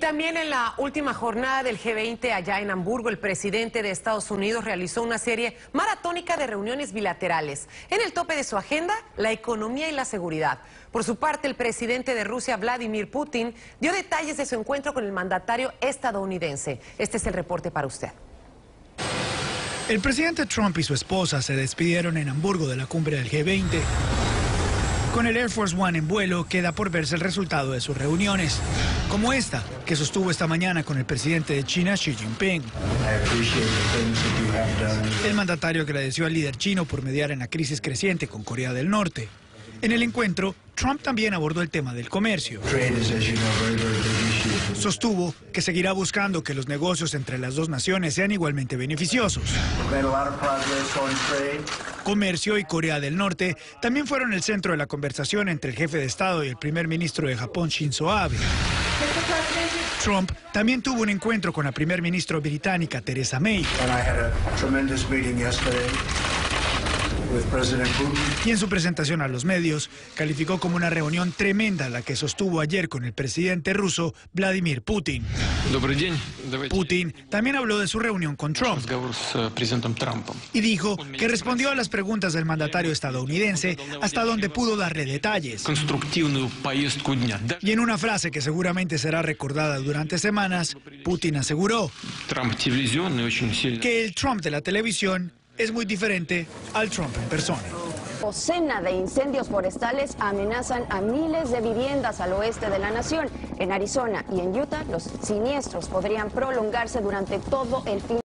También en la última jornada del G20 allá en Hamburgo, el presidente de Estados Unidos realizó una serie maratónica de reuniones bilaterales. En el tope de su agenda, la economía y la seguridad. Por su parte, el presidente de Rusia, Vladimir Putin, dio detalles de su encuentro con el mandatario estadounidense. Este es el reporte para usted. El presidente Trump y su esposa se despidieron en Hamburgo de la cumbre del G20. Con el Air Force One en vuelo, queda por verse el resultado de sus reuniones, como esta que sostuvo esta mañana con el presidente de China, Xi Jinping. El mandatario agradeció al líder chino por mediar en la crisis creciente con Corea del Norte. En el encuentro, Trump también abordó el tema del comercio. Sostuvo que seguirá buscando que los negocios entre las dos naciones sean igualmente beneficiosos. Comercio y Corea del Norte también fueron el centro de la conversación entre el jefe de Estado y el primer ministro de Japón, Shinzo Abe. Trump también tuvo un encuentro con la primer ministra británica, Theresa May. Y en su presentación a los medios, calificó como una reunión tremenda la que sostuvo ayer con el presidente ruso, Vladimir Putin. Putin también habló de su reunión con Trump y dijo que respondió a las preguntas del mandatario estadounidense hasta donde pudo darle detalles. Y en una frase que seguramente será recordada durante semanas, Putin aseguró que el Trump de la televisión es muy diferente al Trump en persona. Docena de incendios forestales amenazan a miles de viviendas al oeste de la nación. En Arizona y en Utah, los siniestros podrían prolongarse durante todo el fin